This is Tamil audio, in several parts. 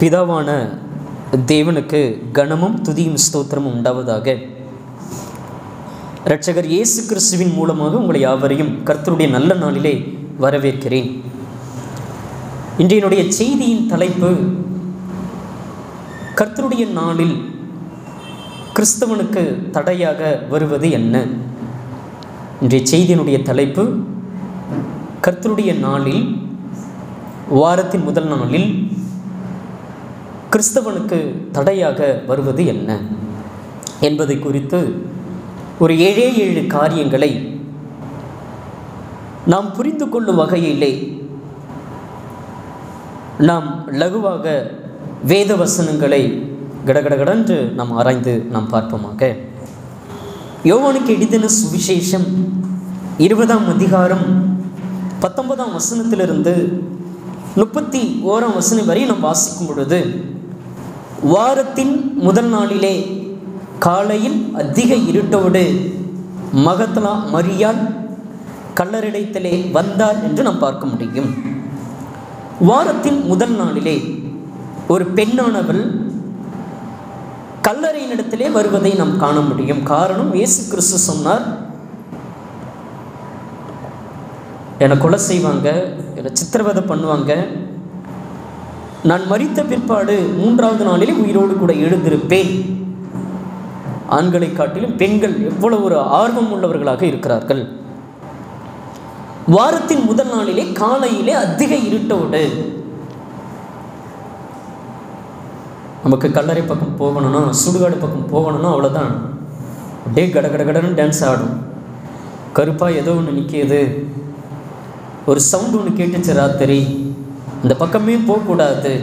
பிதாவான தேவனுக்கு கனமும் துதியும் ஸ்தோத்திரமும் உண்டாவதாக. இரட்சகர் இயேசு கிறிஸ்துவின் மூலமாக உங்களை யாவரையும் கர்த்தருடைய நல்ல நாளிலே வரவேற்கிறேன். இன்றைய செய்தியின் தலைப்பு, கர்த்தருடைய நாளில் கிறிஸ்தவனுக்கு தடையாக வருவது என்ன? இன்றைய செய்தியினுடைய தலைப்பு, கர்த்தருடைய நாளில், வாரத்தின் முதல் நாளில் கிறிஸ்தவனுக்கு தடையாக வருவது என்ன என்பதை குறித்து ஒரு 7 காரியங்களை நாம் புரிந்து கொள்ளும் வகையிலே நாம் லகுவாக வேத வசனங்களை கடகடகடென்று நாம் ஆராய்ந்து நாம் பார்ப்போமாக. யோவானுக்கு எழுதின சுவிசேஷம் 20ஆம் அதிகாரம் 19ஆம் வசனத்திலிருந்து 31ஆம் வசனம் வரை நாம் வாசிக்கும் பொழுது, வாரத்தின் முதல் நாளிலே காலையில் அதிக இருட்டோடு மகதலா மரியாள் கல்லறையிடத்திலே வந்தார் என்று நாம் பார்க்க முடியும். வாரத்தின் முதல் நாளிலே ஒரு பெண்ணானவள் கல்லறையினிடத்திலே வருவதை நாம் காண முடியும். காரணம், இயேசு கிறிஸ்து சொன்னார், என்னை கொலை செய்வாங்க, என்னை சித்திரவதை பண்ணுவாங்க, நான் மரித்த பிற்பாடு 3ஆவது நாளிலே உயிரோடு கூட எழுந்திருப்பேன். ஆண்களை காட்டிலும் பெண்கள் எவ்வளவு ஒரு ஆர்வம் உள்ளவர்களாக இருக்கிறார்கள். வாரத்தின் முதல் நாளிலே காலையிலே அதிக இருட்டோடு, நமக்கு கல்லறை பக்கம் போகணும்னா, சுடுகாடு பக்கம் போகணும்னா அவ்வளோதான், அப்படியே கடகடகடன்னு டான்ஸ் ஆடும். கருப்பாக ஏதோ ஒன்று நிற்கிது, ஒரு சவுண்டு ஒன்று கேட்டுச்சு ராத்திரி, இந்த பக்கமே போகக்கூடாது.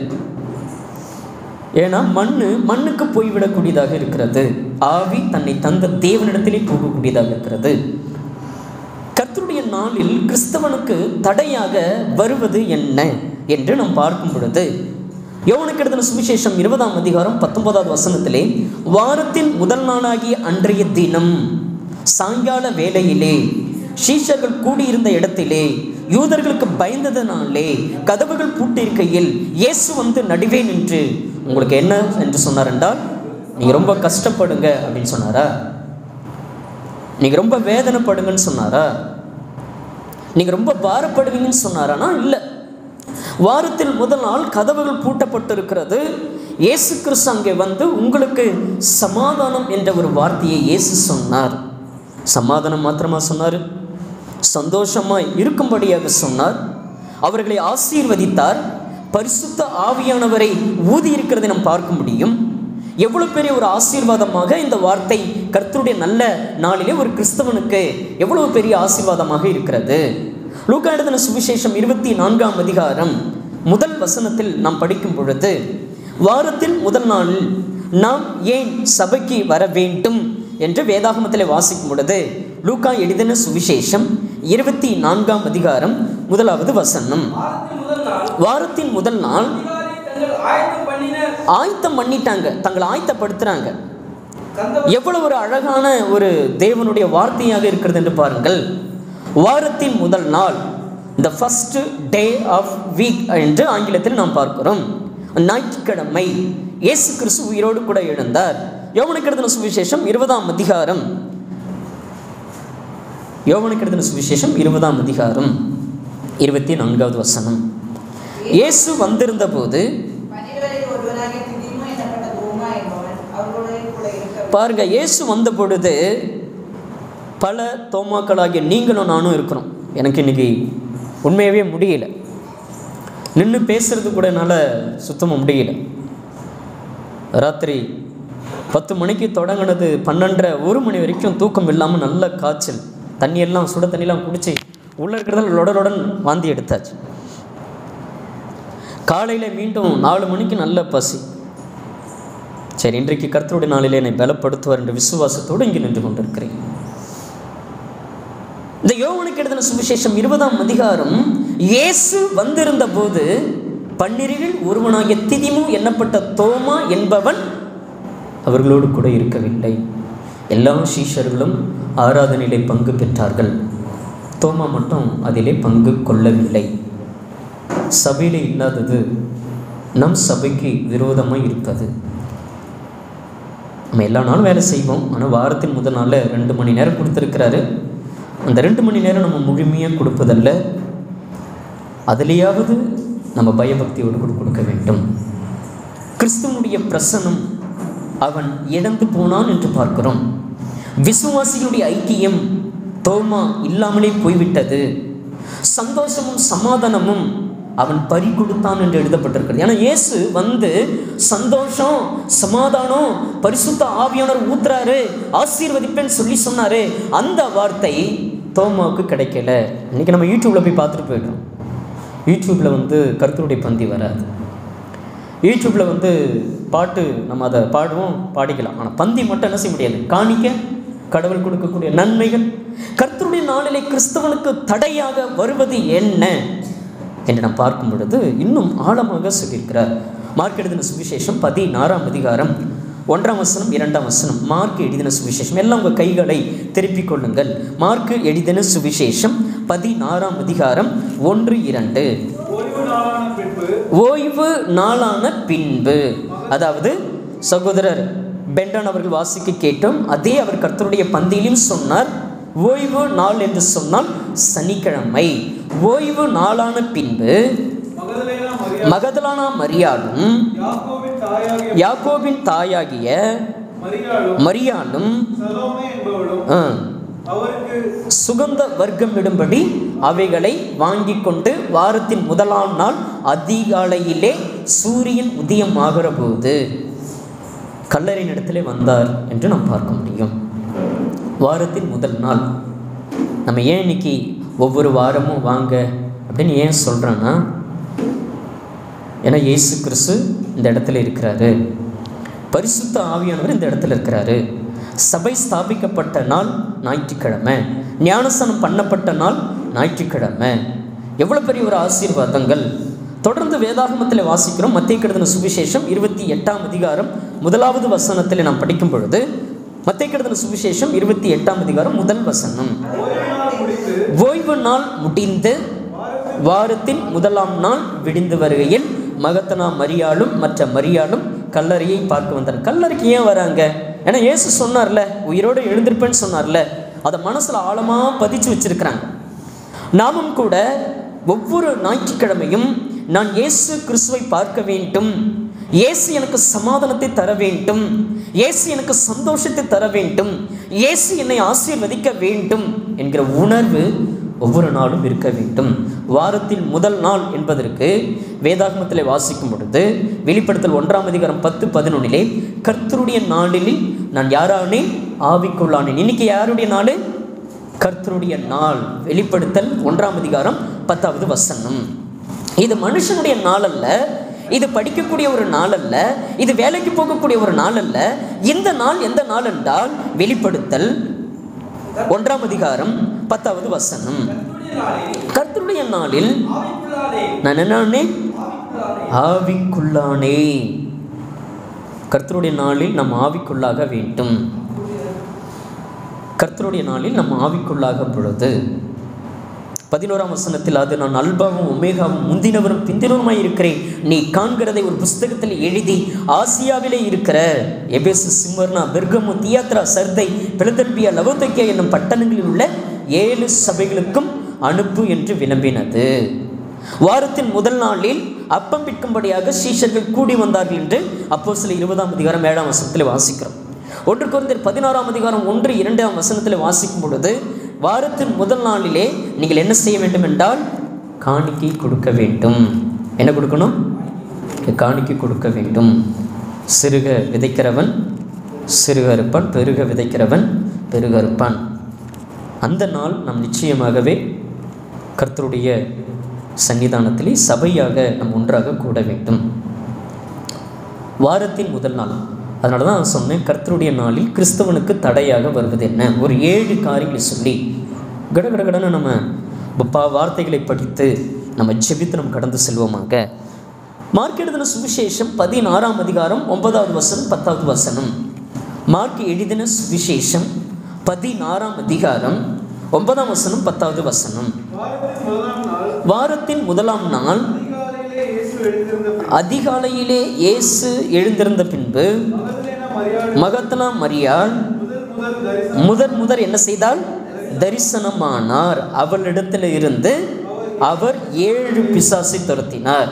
ஏன்னா மண்ணுக்கு போய்விடக்கூடியதாக இருக்கிறது, ஆவி தன்னை தந்த தேவனிடத்திலே போகக்கூடியதாக இருக்கிறது. கர்த்தருடைய நாளில் கிறிஸ்தவனுக்கு தடையாக வருவது என்ன என்று நாம் பார்க்கும் பொழுது, யோவானுக்கு எழுதின சுவிசேஷம் 20ஆம் அதிகாரம் 19ஆவது வசனத்திலே, வாரத்தின் முதல் நாளாகிய அன்றைய தினம் சாயங்கால வேளையிலே சீஷர்கள் கூடியிருந்த இடத்திலே யூதர்களுக்கு பயந்ததனாலே கதவுகள் பூட்டிருக்கையில் இயேசு வந்து நடுவே நின்று, உங்களுக்கு என்ன என்று சொன்னார் என்றால், நீங்கள் ரொம்ப கஷ்டப்படுங்க அப்படின்னு சொன்னாரா? நீங்கள் ரொம்ப வேதனைப்படுங்கன்னு சொன்னாரா? நீங்கள் ரொம்ப பாரப்படுவீங்கன்னு சொன்னாரானா? இல்லை. வாரத்தில் முதல் நாள் கதவுகள் பூட்டப்பட்டு இருக்கிறது. இயேசு கிறிஸ்து அங்கே வந்து உங்களுக்கு சமாதானம் என்ற ஒரு வார்த்தையை இயேசு சொன்னார். சமாதானம் மாத்திரமா சொன்னார்? சந்தோஷமாய் இருக்கும்படியாக சொன்னார். அவர்களை ஆசீர்வதித்தார். பரிசுத்த ஆவியானவரை ஊதி இருக்கிறதை நாம் பார்க்க முடியும். எவ்வளவு பெரிய ஒரு ஆசீர்வாதமாக இந்த வார்த்தை கர்த்தருடைய நல்ல நாளிலே ஒரு கிறிஸ்தவனுக்கு எவ்வளவு பெரிய ஆசீர்வாதமாக இருக்கிறது. லூக்கா எழுதின சுவிசேஷம் 24ஆம் அதிகாரம் முதல் வசனத்தில் நாம் படிக்கும் பொழுது, வாரத்தின் முதல் நாளில் நாம் ஏன் சபைக்கு வர வேண்டும் என்று வேதாகமத்திலே வாசிக்கும் பொழுது, லூக்கா எழுதின சுவிசேஷம் 24ஆம் அதிகாரம் 1வது வசனம், வாரத்தின் முதல் நாள் ஆயத்தம் பண்ணிட்டாங்க, தங்களை ஆயத்தப்படுத்துறாங்க. எவ்வளவு ஒரு அழகான ஒரு தேவனுடைய வார்த்தையாக இருக்கிறது என்று பாருங்கள். வாரத்தின் முதல் நாள், the first day of week என்று ஆங்கிலத்தில் நாம் பார்க்கிறோம். ஞாயிற்றுக்கிழமை இயேசு கிறிஸ்து உயிரோடு கூட எழுந்தார். யோவானுக்கு எழுதின சுவிசேஷம் 20ஆம் அதிகாரம், யோவானுக்கு எழுதின சுவிசேஷம் 20ஆம் அதிகாரம் 24வது வசனம், இயேசு வந்திருந்த போது, பாருங்க, இயேசு வந்த பொழுது பல தோமாக்களாகிய நீங்களும் நானும் இருக்கிறோம். எனக்கு இன்னைக்கு உண்மையாகவே முடியல, நின்று பேசுறது கூட என்னால் சுத்தமாக முடியல. ராத்திரி 10 மணிக்கு தொடங்கினது 12:30 1 மணி வரைக்கும் தூக்கம் இல்லாமல் நல்ல காய்ச்சல், தண்ணியெல்லாம் சுட தண்ணியெல்லாம் குடித்து உள்ளே இருக்கிறதால லொடலுடன் வாந்தி எடுத்தாச்சு. காலையில் மீண்டும் 4 மணிக்கு நல்ல பசி. சரி, இன்றைக்கு கர்த்தருடைய நாளிலே என்னை பலப்படுத்துவார் என்ற விசுவாசத்தோடு இங்கே நின்று கொண்டிருக்கிறேன். இந்த யோவானுக்கு எழுதின சுவிசேஷம் 20ஆம் அதிகாரம், இயேசு வந்திருந்த போது 12 ஒருவனாகிய திதிமு எண்ணப்பட்ட தோமா என்பவன் அவர்களோடு கூட இருக்கவில்லை. எல்லா சீஷர்களும் ஆராதனையிலே பங்கு பெற்றார்கள், தோமா மட்டும் அதிலே பங்கு கொள்ளவில்லை. சபையில் இல்லாதது நம் சபைக்கு விரோதமாக இருப்பது. நம்ம எல்லா நாளும் வேலை செய்வோம், ஆனால் வாரத்தின் முதல் நாளில் 2 மணி நேரம் கொடுத்துருக்கிறாரு. அந்த 2 மணி நேரம் நம்ம முழுமையாக கொடுப்பதல்ல, அதிலேயாவது நம்ம பயபக்தியோடு கொடுக்க வேண்டும். கிறிஸ்துவனுடைய பிரசன்னம் அவன் இழந்து போனான் என்று பார்க்கிறோம். விசுவாசிகளுடைய ஐக்கியம் தோமா இல்லாமலே போய்விட்டது. சந்தோஷமும் சமாதானமும் அவன் பறி கொடுத்தான் என்று எழுதப்பட்டிருக்கிறது. ஏன்னா இயேசு வந்து சந்தோஷம் சமாதானம் பரிசுத்த ஆவியானவர் ஊத்துறாரு, ஆசீர்வதிப்பேன்னு சொல்லி சொன்னாரு. அந்த வார்த்தை தோமாவுக்கு கிடைக்கல. இன்னைக்கு நம்ம யூடியூப்ல போய் பார்த்துட்டு போயிட்டோம். யூடியூப்ல வந்து கர்த்தருடைய பந்தி வராது. யூடியூப்ல வந்து பாட்டு நம்ம அதை பாடுவோம், பாடிக்கலாம். ஆனால் பந்தி மட்டும் என்ன செய்ய முடியாது. காணிக்க, கடவுள் கொடுக்கக்கூடிய நன்மைகள், கர்த்தருடைய நாளிலே கிறிஸ்தவனுக்கு தடையாக வருவது என்ன என்று நாம் பார்க்கும் பொழுது இன்னும் ஆழமாக சொல்லியிருக்கிறார். மார்க் எழுதின சுவிசேஷம் 16ஆம் அதிகாரம் 1ஆம் வசனம் 2ஆம் வசனம். மார்க் எழுதின சுவிசேஷம், எல்லாம் உங்கள் கைகளை திருப்பிக் கொள்ளுங்கள். மார்க் எழுதின சுவிசேஷம் 16ஆம் அதிகாரம் 1-2. ஓய்வு நாளான பின்பு, அதாவது சகோதரர் பென்டன் அவர்கள் வாசிக்க கேட்டோம். அதே அவர் கர்த்தருடைய பந்தியிலும் சொன்னார். ஓய்வு நாள் என்று சொன்னால் சனிக்கிழமை. ஓய்வு நாளான பின்பு மகதலேனா மரியாளும் யாக்கோபின் தாயாகிய மரியாளும் சுகந்த வர்க்கம் விடும்படி அவைகளை வாங்கி கொண்டு வாரத்தின் முதலாம் நாள் அதிகாலையிலே சூரியன் உதயம் ஆகிற போது கல்லறையின் இடத்திலே வந்தார் என்று நாம் பார்க்க முடியும். வாரத்தின் முதல் நாள். நம்ம ஏன் இன்னைக்கு ஒவ்வொரு வாரமும் வாங்க அப்படின்னு ஏன் சொல்கிறேன்னா, ஏன்னா இயேசு கிறிஸ்து இந்த இடத்துல இருக்கிறாரு, பரிசுத்த ஆவியானவர் இந்த இடத்துல இருக்கிறாரு. சபை ஸ்தாபிக்கப்பட்ட நாள் ஞாயிற்றுக்கிழமை, ஞானஸ்நானம் பண்ணப்பட்ட நாள் ஞாயிற்றுக்கிழமை. எவ்வளோ பெரிய ஒரு ஆசீர்வாதங்கள். தொடர்ந்து வேதாகமத்தில் வாசிக்கிறோம். மத்தேயு எழுதின சுவிசேஷம் 28ஆம் அதிகாரம் 1வது வசனத்தில் நாம் படிக்கும் பொழுது, மத்தேயு எழுதின சுவிசேஷம் 28ஆம் அதிகாரம் 1 வசனம். ஓய்வு நாள் முடிந்து வாரத்தின் முதலாம் நாள் விடிந்து வருகையில் மகதலேனா மரியாளும் மற்ற மரியாளும் கல்லறையை பார்க்க வந்தார். கல்லறைக்கு ஏன் வராங்க? ஏன்னா இயேசு சொன்னார்ல, உயிரோடு எழுந்திருப்பேன்னு சொன்னார்ல, அதை மனசில் ஆழமாக பதிச்சு வச்சிருக்கிறாங்க. நாமும் கூட ஒவ்வொரு ஞாயிற்றுக்கிழமையும் நான் இயேசு கிறிஸ்துவை பார்க்க வேண்டும், இயேசு எனக்கு சமாதானத்தை தர வேண்டும், இயேசு எனக்கு சந்தோஷத்தை தர வேண்டும், இயேசு என்னை ஆசீர்வதிக்க வேண்டும் என்கிற உணர்வு ஒவ்வொரு நாளும் இருக்க வேண்டும். வாரத்தின் முதல் நாள் என்பதற்கு வேதாகமத்தில் வாசிக்கும் பொழுது வெளிப்படுத்தல் 1ஆம் அதிகாரம் 10-11 கர்த்தருடைய நாளில் நான் யாரானே ஆவிக்குள்ளானேன். இன்னைக்கு யாருடைய நாள்? கர்த்தருடைய நாள். வெளிப்படுத்தல் 1ஆம் அதிகாரம் 10வது வசனம். இது மனுஷனுடைய நாள் அல்ல, இது படிக்கக்கூடிய ஒரு நாள் அல்ல, இது வேலைக்கு போகக்கூடிய ஒரு நாள் அல்ல. இந்த நாள் எந்த நாள் என்றால் வெளிப்படுத்தல் 1ஆம் அதிகாரம் 10வது வசனம். கர்த்தருடைய நாளில் நான் என்னானே? ஆவிக்குள்ளானே. கர்த்தருடைய நாளில் நாம் ஆவிக்குள்ளாக வேண்டும். கர்த்தருடைய நாளில் நாம் ஆவிக்குள்ளாக பொழுது 11ஆம் வசனத்தில், அது நான் அல்பாவும் ஒமேகாவும் முந்தினவரும் பிந்தினவருமாய் இருக்கிறேன், நீ காண்கிறதை ஒரு புஸ்தகத்தில் எழுதி ஆசியாவிலே இருக்கிற Ephesus, Smyrna, Pergamum, Thyatira, Sardis, Philadelphia, Laodicea என்னும் பட்டணங்களில் உள்ள 7 சபைகளுக்கும் அனுப்பு என்று விளம்பினது. வாரத்தின் முதல் நாளில் அப்பம் விற்கும்படியாக சீஷர்கள் கூடி வந்தார்கள் என்று அப்போஸ்தலர் 20ஆம் அதிகாரம் 7ஆம் வசனத்தில் வாசிக்கிறோம். 1 கொரிந்தியர் 16ஆம் அதிகாரம் 1-2ஆம் வசனத்தில் வாசிக்கும் பொழுது, வாரத்தின் முதல் நாளிலே நீங்கள் என்ன செய்ய வேண்டும் என்றால் காணிக்கை கொடுக்க வேண்டும். என்ன கொடுக்கணும்? காணிக்கை கொடுக்க வேண்டும். சிறுக விதைக்கிறவன் சிறுக அறுப்பான், பெருக விதைக்கிறவன் பெருக அறுப்பான். அந்த நாள் நாம் நிச்சயமாகவே கர்த்தருடைய சன்னிதானத்திலே சபையாக நாம் ஒன்றாக கூட வேண்டும். வாரத்தின் முதல் நாள். அதனால தான் நான் சொன்னேன், கர்த்தருடைய நாளில் கிறிஸ்தவனுக்கு தடையாக வருவது என்ன? ஒரு 7 காரியங்களை சொல்லி கடகடகடன்னு நம்ம வார்த்தைகளை படித்து நம்ம ஜெபித்து நம்ம கடந்து செல்வோமாக. மார்க் எழுதின சுவிசேஷம் 16ஆம் அதிகாரம் 9வது வசனம் 10வது வசனம். மார்க் எழுதின சுவிசேஷம் 16ஆம் அதிகாரம் 9ஆம் வசனம் 10வது வசனம். வாரத்தின் முதலாம் நாள் அதிகாலையிலே இயேசு எழுந்திருந்த பின்பு மகதலேனா மரியாள் முதற் என்ன செய்தால் தரிசனமானார். அவளிடத்தில் இருந்து அவர் 7 பிசாசை துரத்தினார்.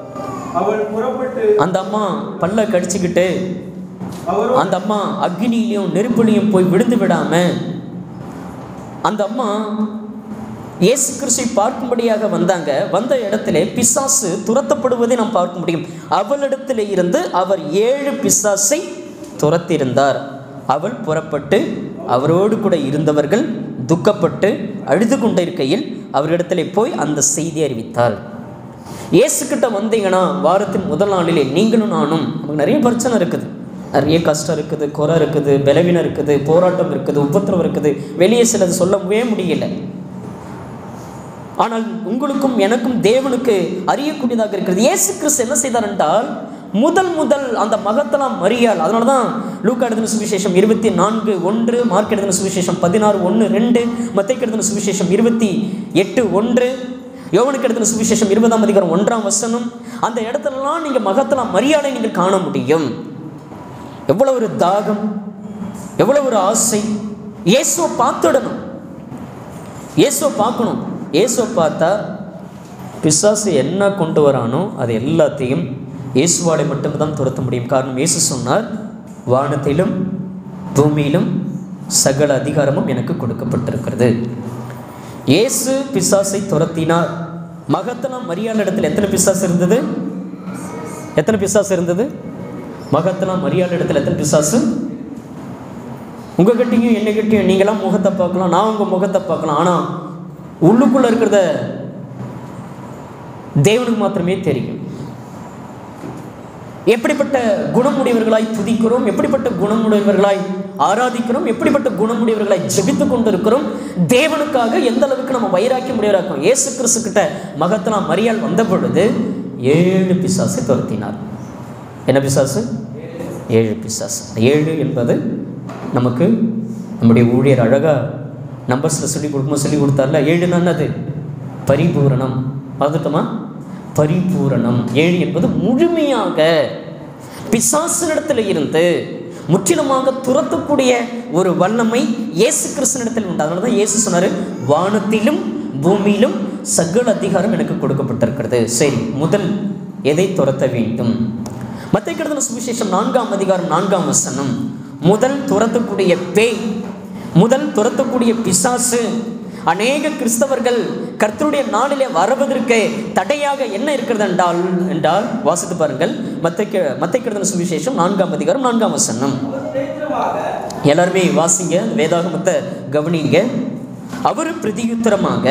அந்த அம்மா பல்ல கடிச்சுக்கிட்டு அந்த அம்மா அக்னியிலையும் நெருப்புலையும் போய் விழுந்து விடாம அந்த அம்மா இயேசு கிறிஸ்துவை பார்க்கும்படியாக வந்தாங்க. வந்த இடத்துல பிசாசு துரத்தப்படுவதை நாம் பார்க்க முடியும். அவளிடத்தில் இருந்து அவர் 7 பிசாசை துரத்தியிருந்தார். அவள் புறப்பட்டு அவரோடு கூட இருந்தவர்கள் துக்கப்பட்டு அழுது கொண்டிருக்கையில் அவரிடத்துல போய் அந்த செய்தி அறிவித்தாள். இயேசுக்கிட்ட வந்தீங்கன்னா வாரத்தின் முதல் நாளிலே நீங்களும் நானும் நமக்கு நிறைய பிரச்சனை இருக்குது, நிறைய கஷ்டம் இருக்குது, குறை இருக்குது, பலவீனம் இருக்குது, போராட்டம் இருக்குது, உபத்திரவம் இருக்குது, வெளியே சிலது சொல்லவே முடியல. ஆனால் உங்களுக்கும் எனக்கும் தேவனுக்கு அறியக்கூடியதாக இருக்கிறது. இயேசு கிறிஸ்து என்ன செய்தார் என்றால் முதல் அந்த மகதலேனா மரியாள், அதனால தான் லூக்கா எழுதின சுவிசேஷம் 24:1, மார்க் எழுதின சுவிசேஷம் 16:1-2, மத்தேயு எழுதின சுவிசேஷம் 28:1, யோவானுக்கு எழுதின சுவிசேஷம் 20ஆம் அதிகாரம் 1ஆம் வசனம், அந்த இடத்துலலாம் நீங்கள் மகதலேனா மரியாளை நீங்கள் காண முடியும். எவ்வளவு ஒரு தாகம், எவ்வளவு ஒரு ஆசை, இயேசுவை பார்த்துடணும், இயேசுவை பார்க்கணும். இயேசுவை பார்த்தா பிசாசு என்ன கொண்டு வரானோ அது எல்லாத்தையும் இயேசுவாலை மட்டும்தான் துரத்த முடியும். காரணம், இயேசு சொன்னார், வானத்திலும் பூமியிலும் சகல அதிகாரமும் எனக்கு கொடுக்கப்பட்டிருக்கிறது. இயேசு பிசாசை துரத்தினார். மகதலேனா மரியாள் இடத்துல எத்தனை பிசாசு இருந்தது? எத்தனை பிசாசு இருந்தது? மகதலேனா மரியாள் இடத்துல எத்தனை பிசாசு? உங்ககிட்டையும் என்னகிட்டையும் நீங்களாம் முகத்தை பார்க்கலாம், நான் உங்கள் முகத்தை பார்க்கலாம், ஆனால் உள்ளுக்குள்ளே இருக்கிறத தேவனுக்கு மாத்திரமே தெரியும். எப்படிப்பட்ட குணமுடையவர்களாய் துதிக்கிறோம், எப்படிப்பட்ட குணமுடையவர்களாய் ஆராதிக்கிறோம், எப்படிப்பட்ட குணமுடையவர்களாய் ஜெபித்து கொண்டு இருக்கிறோம், தேவனுக்காக எந்த அளவுக்கு நம்ம வைராக்கியம் முடியறாக்கும். இயேசு கிறிஸ்து கிட்ட மகதலேனா மரியாள் வந்த பொழுது 7 பிசாசை துரத்தினார். என்ன பிசாசு? 7 பிசாசு. 7 என்பது நமக்கு நம்முடைய ஊழியர் அழகாக நம்பர்ஸில் சொல்லி கொடுத்தார்ல. 7 என்னது? பரிபூரணம். பார்த்துட்டோமா? பரிபூரணம். 7 என்பது முழுமையாக பிசாசினிடத்தில் இருந்து முற்றிலுமாக துரத்தக்கூடிய ஒரு வல்லமை இயேசு கிறிஸ்துவினிடத்தில் உண்டு. அதனால தான் இயேசு சொன்னார், வானத்திலும் பூமியிலும் சகல அதிகாரம் எனக்கு கொடுக்கப்பட்டிருக்கிறது. சரி, முதல் எதை துரத்த வேண்டும்? மத்தேயு எழுதின சுவிசேஷம் 4ஆம் அதிகாரம் 4ஆம் வசனம், முதல் துரத்தக்கூடிய பேய், முதல் துரத்தக்கூடிய பிசாசு, அநேக கிறிஸ்தவர்கள் கர்த்தருடைய நாளிலே வருவதற்கு தடையாக என்ன இருக்கிறது என்றால் வாசித்து பாருங்கள். மத்தேயு எழுதின சுவிசேஷம் 4ஆம் அதிகாரம் 4ஆம் வசனம். எல்லாருமே வாசிங்க, வேதாகமத்தை கவனிங்க. அவர் பிரதியுத்தரமாக,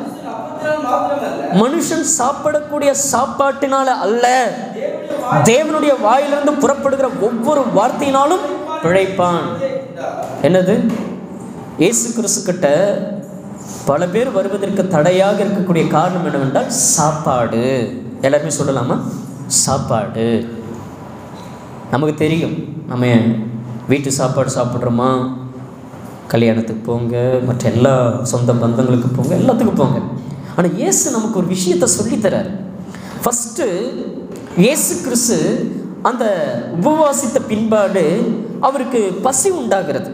மனுஷன் சாப்பிடக்கூடிய சாப்பாட்டினால அல்ல, தேவனுடைய வாயிலிருந்து புறப்படுகிற ஒவ்வொரு வார்த்தையினாலும் பிழைப்பான். என்னது? இயேசு கிறிஸ்து கிட்ட பல பேர் வருவதற்கு தடையாக இருக்கக்கூடிய காரணம் என்னவென்றால் சாப்பாடு. எல்லாருமே சொல்லலாமா? சாப்பாடு. நமக்கு தெரியும், நம்ம வீட்டு சாப்பாடு சாப்பிட்றோமா, கல்யாணத்துக்கு போங்க, மற்ற எல்லா சொந்த பந்தங்களுக்கு போங்க, எல்லாத்துக்கும் போங்க. ஆனால் இயேசு நமக்கு ஒரு விஷயத்தை சொல்லித்தரார். ஃபஸ்ட்டு இயேசு கிறிஸ்து அந்த உபவாசித்த பின்பாடு அவருக்கு பசி உண்டாகிறது.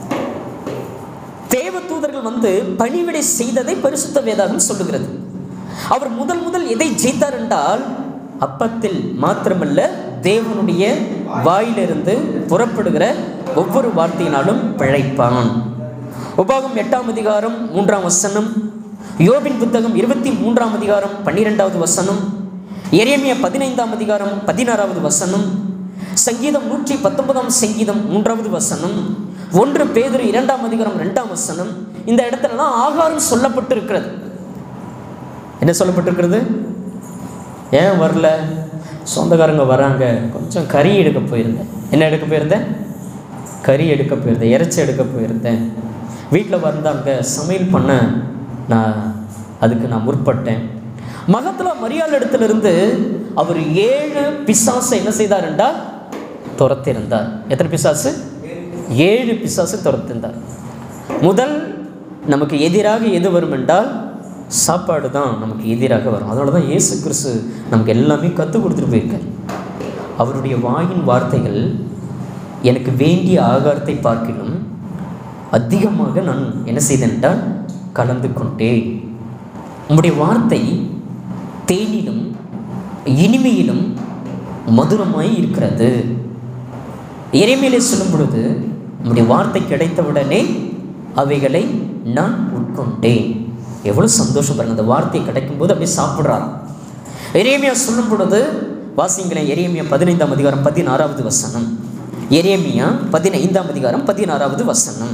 தேவ தூதர்கள் வந்து பணிவிடை செய்ததை பரிசுத்த வேதாகம் சொல்லுகிறது. அவர் முதல் எதை ஜெயித்தார் என்றால் அப்பத்தில் மாத்திரமல்ல, தேவனுடைய வாயிலிருந்து புறப்படுகிற ஒவ்வொரு வார்த்தையினாலும் பிழைப்பான். உபாகம் 8ஆம் அதிகாரம் 3ஆம் வசனம், யோபின் புத்தகம் 23ஆம் அதிகாரம் 12வது வசனம், எரேமியா 15ஆம் அதிகாரம் 16வது வசனம், சங்கீதம் 119ஆம் சங்கீதம் 3வது வசனம், 1 பேதுரு 2ஆம் அதிகாரம் 2ஆம் வசனம். இந்த இடத்துலலாம் ஆகாரம் சொல்லப்பட்டிருக்கிறது. என்ன சொல்லப்பட்டிருக்கிறது? ஏன் வரல? சொந்தக்காரங்க வராங்க, கொஞ்சம் கறி எடுக்க போயிருந்தேன். என்ன எடுக்க போயிருந்தேன்? கறி எடுக்க போயிருந்தேன், இறைச்சி எடுக்க போயிருந்தேன். வீட்டில் வந்தாங்க, சமையல் பண்ண அதுக்கு நான் முற்பட்டேன். மகதலேனா மரியாள் இடத்திலிருந்து அவர் 7 பிசாசை என்ன செய்தார் என்றால் துரத்திருந்தார். எத்தனை பிசாசு? 7 பிசாசு துரத்திருந்தார். முதல் நமக்கு எதிராக எது வரும் என்றால் சாப்பாடு தான் நமக்கு எதிராக வரும். அதனால தான் இயேசு கிறிஸ்து நமக்கு எல்லாமே கற்றுக் கொடுத்துட்டு போயிருக்கார். அவருடைய வாயின் வார்த்தைகள் எனக்கு வேண்டிய ஆகாரத்தை பார்க்கிலும் அதிகமாக நான் என்ன செய்தேன் என்றால் கலந்து கொண்டேன். உம்முடைய வார்த்தை தேனிலும் இனிமையிலும் மதுரமாய் இருக்கிறது. எரேமியாவிலே சொல்லும் பொழுது உம்முடைய வார்த்தை கிடைத்தவுடனே அவைகளை நான் உட்கொண்டேன். எவ்வளோ சந்தோஷம் பாருங்க, அந்த வார்த்தை கிடைக்கும்போது அப்படியே சாப்பிட்றார். எரேமியா சொல்லும் பொழுது வாசிங்களேன், எரேமியா 15ஆம் அதிகாரம் 16வது வசனம். எரேமியா 15ஆம் அதிகாரம் 16வது வசனம்.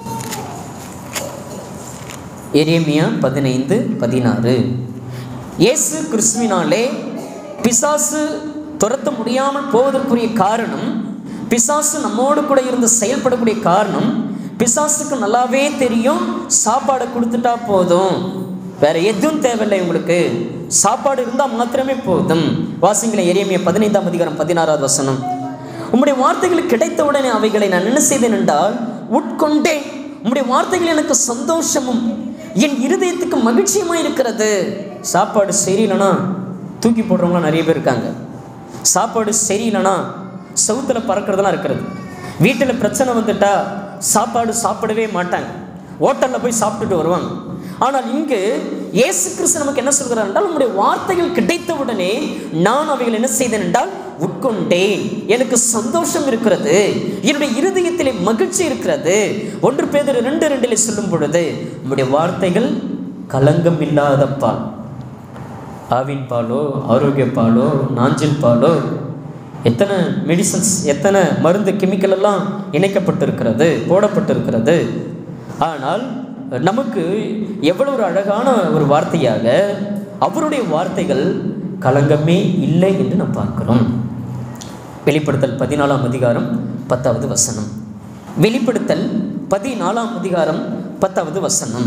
எரேமியா 15:16. இயேசு கிறிஸ்துவினாலே பிசாசு துரத்த முடியாமல் போவதற்குரிய காரணம், பிசாசு நம்மோடு கூட இருந்து செயல்படக்கூடிய காரணம், பிசாசுக்கு நல்லாவே தெரியும் சாப்பாடை கொடுத்துட்டா போதும், வேற எதுவும் தேவையில்லை, உங்களுக்கு சாப்பாடு இருந்தால் மாத்திரமே போதும். வாசிங்களேன், எரேமியா 15ஆம் அதிகாரம் 16வது வசனம். உம்முடைய வார்த்தைகள் கிடைத்தவுடனே அவைகளை நான் என்ன செய்தேன் என்றால் உட்கொண்டேன். உம்முடைய வார்த்தைகள் எனக்கு சந்தோஷமும் என் இருதயத்துக்கு மகிழ்ச்சியுமா இருக்கிறது. சாப்பாடு சரியில்லைனா தூக்கி போடுறவங்களாம் நிறைய பேர் இருக்காங்க. சாப்பாடு சரியில்லைனா சவுத்தில் பறக்கிறதுலாம் இருக்கிறது. வீட்டில் பிரச்சனை வந்துட்டா சாப்பாடு சாப்பிடவே மாட்டாங்க, ஹோட்டலில் போய் சாப்பிட்டுட்டு வருவாங்க. ஆனால் இங்கு இயேசு கிறிஸ்து நமக்கு என்ன சொல்கிறார் என்றால், உங்களுடைய வார்த்தைகள் கிடைத்தவுடனே நான் அவைகள் என்ன செய்தேன் என்றால் உட்கொண்டேன். எனக்கு சந்தோஷம் இருக்கிறது, என்னுடைய இருதயத்திலே மகிழ்ச்சி இருக்கிறது. 1 பேதுரு 2:2 சொல்லும் பொழுது உங்களுடைய வார்த்தைகள் கலங்கம் இல்லாத பால், ஆவின் பாலோ ஆரோக்கிய பாலோ நாஞ்சில் பாலோ, எத்தனை மெடிசன்ஸ், எத்தனை மருந்து கெமிக்கல் எல்லாம் இணைக்கப்பட்டிருக்கிறது, போடப்பட்டிருக்கிறது. ஆனால் நமக்கு எவ்வளவு ஒரு அழகான ஒரு வார்த்தையாக அவருடைய வார்த்தைகள் கலங்கமே இல்லை என்று நாம் பார்க்கிறோம். வெளிப்படுத்தல் 14ஆம் அதிகாரம் 10வது வசனம். வெளிப்படுத்தல் 14ஆம் அதிகாரம் 10வது வசனம்.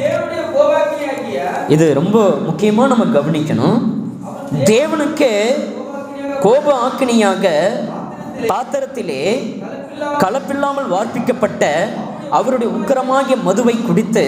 இது ரொம்ப முக்கியமாக நம்ம கவனிக்கணும். தேவனுக்கே கோப ஆக்கினியாக பாத்திரத்திலே கலப்பில்லாமல் வார்ப்பிக்கப்பட்ட அவருடைய உக்கிரமாகிய மதுவை குடித்து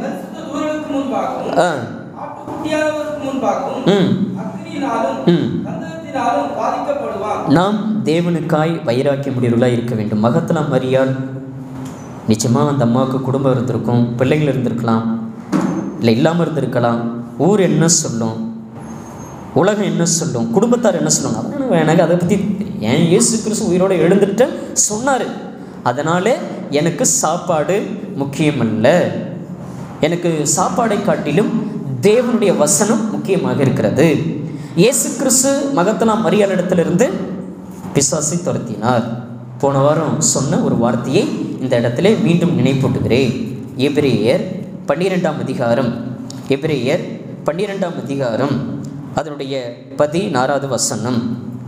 நாம் தேவனுக்காய் வைராக்கியமுடையவர்களாக இருக்க வேண்டும். மகத்லா மரியாள் நிச்சயமாக அந்த அம்மாவுக்கு குடும்பம் இருந்திருக்கும், பிள்ளைகள் இருந்திருக்கலாம், இல்லை இல்லாமல் இருந்திருக்கலாம். ஊர் என்ன சொல்லும், உலகம் என்ன சொல்லும், குடும்பத்தார் என்ன சொல்லுவாங்க, எனக்கு அதை பற்றி ஏன் இயேசு கிறிஸ்து உயிரோடு எழுந்துட்டு சொன்னார். அதனாலே எனக்கு சாப்பாடு முக்கியமல்ல, எனக்கு சாப்பாடை காட்டிலும் தேவனுடைய வசனம் முக்கியமாக இருக்கிறது. இயேசு கிறிஸ்து மகத்லா மரியாள் இடத்திலிருந்து பிசாசை துரத்தினார். போன வாரம் சொன்ன ஒரு வார்த்தையை இந்த இடத்துல மீண்டும் நினைப்பூட்டுகிறேன். எபிரேயர் 12ஆம் அதிகாரம், எபிரேயர் 12ஆம் அதிகாரம் அதனுடைய 16வது வசனம்,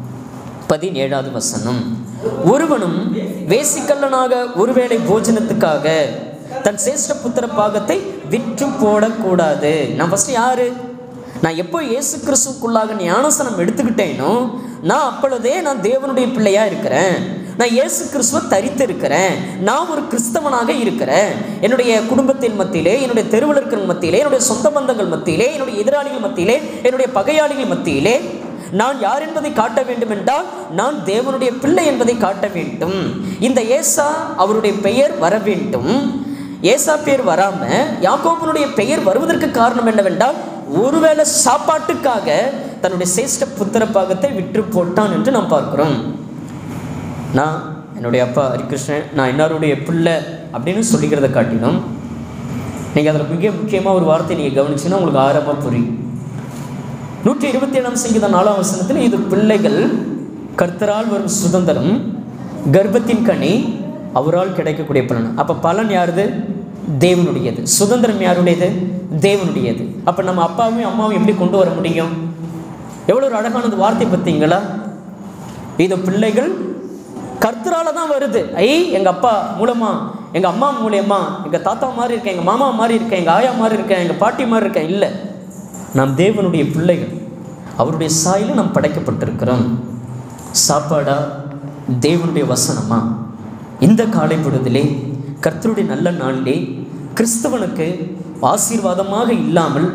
17வது வசனம். ஒருவனும் வேசிக்கல்லனாக ஒருவேளை போஜனத்துக்காக தன் சேஷ்ட புத்திர பாகத்தை விற்று போடக்கூடாது. நான் ஃபஸ்ட்டு யாரு? நான் எப்போ இயேசு கிறிஸ்துக்குள்ளாக ஞானஸ்நானம் எடுத்துக்கிட்டேனோ நான் அப்பொழுதே நான் தேவனுடைய பிள்ளையா இருக்கிறேன். நான் இயேசு கிறிஸ்துவை தரித்து இருக்கிறேன். நான் ஒரு கிறிஸ்தவனாக இருக்கிறேன். என்னுடைய குடும்பத்தின் மத்தியிலே, என்னுடைய தெருவில் இருக்கிற மத்தியிலே, என்னுடைய சொந்த பந்தங்கள் மத்தியிலே, என்னுடைய எதிராளிகள் மத்தியிலே, என்னுடைய பகையாளிகள் மத்தியிலே நான் யார் என்பதை காட்ட வேண்டும் என்றால் நான் தேவனுடைய பிள்ளை என்பதை காட்ட வேண்டும். இந்த ஏசா அவருடைய பெயர் வர வேண்டும். ஏசா பெயர் வராம யாக்கோபனுடைய பெயர் வருவதற்கு காரணம் என்னவென்றால், ஒருவேளை சாப்பாட்டுக்காக தன்னுடைய சேஷ்ட புத்திர பாகத்தை விற்று போட்டான் என்று நாம் பார்க்கிறோம். நான் என்னுடைய அப்பா ஹரிகிருஷ்ணன், நான் எல்லாருடைய பிள்ளை அப்படின்னு சொல்லிக்கிறத காட்டிலும் நீங்கள் அதில் மிக முக்கியமாக ஒரு வார்த்தை நீங்கள் கவனிச்சுன்னா உங்களுக்கு ஆரம்பமாக புரியும். 127ஆம் சங்கீதம் 4ஆம் வசனத்தில் இது பிள்ளைகள் கர்த்தரால் வரும் சுதந்திரம், கர்ப்பத்தின் கனி அவரால் கிடைக்கக்கூடிய பலன். அப்போ பலன் யாருது? தேவனுடையது. சுதந்திரம் யாருடையது? தேவனுடையது. அப்போ நம்ம அப்பாவையும் அம்மாவையும் எப்படி கொண்டு வர முடியும்? எவ்வளோ ஒரு அழகானது வார்த்தை பார்த்தீங்களா? இது பிள்ளைகள் கர்த்தரால தான் வருது. எங்கள் அப்பா மூலமா, எங்கள் அம்மா மூலியமா, எங்கள் தாத்தா மாதிரி இருக்கேன், எங்கள் மாமா மாதிரி இருக்கேன், எங்கள் ஆயா மாதிரி இருக்கேன், எங்கள் பாட்டி மாதிரி இருக்கேன். இல்லை, நாம் தேவனுடைய பிள்ளைகள், அவருடைய சாயலில் நாம் படைக்கப்பட்டிருக்கிறோம். சாப்பாடா தேவனுடைய வசனமா? இந்த காலை பொழுதிலே கர்த்தருடைய நல்ல நாளிலே கிறிஸ்தவனுக்கு ஆசீர்வாதமாக இல்லாமல்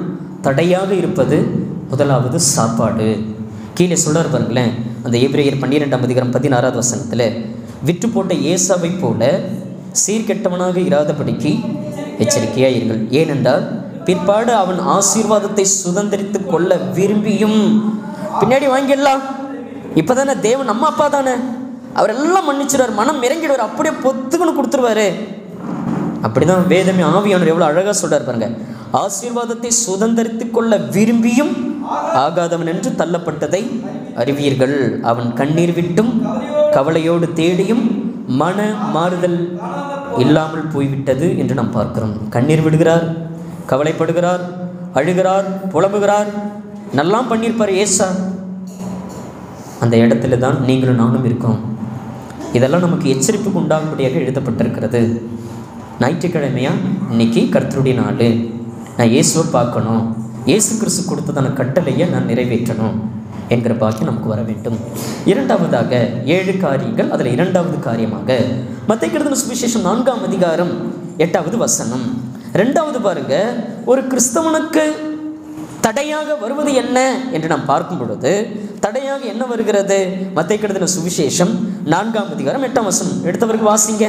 தடையாக இருப்பது முதலாவது சாப்பாடு. கீழே சொல்றார் பாருங்களேன், அந்த எபிரேயர் 12ஆம் அதிகாரம் 16வது வசனத்தில், விற்று போட்ட ஏசாவை போல சீர்கெட்டவனாக இராதபடிக்கு எச்சரிக்கையாக இருங்கள். ஏனென்றால் பிற்பாடு அவன் ஆசீர்வாதத்தை சுதந்திரித்து கொள்ள விரும்பியும், பின்னாடி வாங்கிடலாம், இப்போதானே தேவன் நம்ம அப்பா தானே, அவர் எல்லாம் மன்னிச்சிடுவார், மனம் இறங்கிடுவார், அப்படியே பொத்துக்குன்னு கொடுத்துருவாரு. அப்படிதான் வேதமே ஆவியானவர் எவ்வளோ அழகாக சொல்றார் பாருங்க. ஆசீர்வாதத்தை சுதந்திரித்து கொள்ள விரும்பியும் ஆகாதவன் என்று தள்ளப்பட்டதை அறிவீர்கள். அவன் கண்ணீர் விட்டும் கவலையோடு தேடியும் மன மாறுதல் இல்லாமல் போய்விட்டது என்று நாம் பார்க்கிறோம். கண்ணீர் விடுகிறார், கவலைப்படுகிறார், அழுகிறார், புலம்புகிறார், நல்லாம் பண்ணியிருப்பார் ஏசா. அந்த இடத்துல தான் நீங்களும் நானும் இருக்கோம். இதெல்லாம் நமக்கு எச்சரிப்புக்கு உண்டாகும்படியாக எழுதப்பட்டிருக்கிறது. ஞாயிற்றுக்கிழமையா இன்னைக்கு கர்த்தருடைய நாள், நான் இயேசுவை பார்க்கணும், இயேசு கிறிஸ்து கொடுத்ததான கட்டளையை நான் நிறைவேற்றணும் என்கிற பாக்கியம் நமக்கு வர வேண்டும். இரண்டாவதாக 7 காரியங்கள், அதில் இரண்டாவது காரியமாக மத்தேயு எழுதின சுவிசேஷம் 4ஆம் அதிகாரம் 8வது வசனம். ரெண்டாவது பாருங்க, ஒரு கிறிஸ்தவனுக்கு தடையாக வருவது என்ன என்று நாம் பார்க்கும் பொழுது, தடையாக என்ன வருகிறது? மத்தேயு எழுதின சுவிசேஷம் 4ஆம் அதிகாரம் 8ஆம் வசனம். எடுத்தவருக்கு வாசிங்க.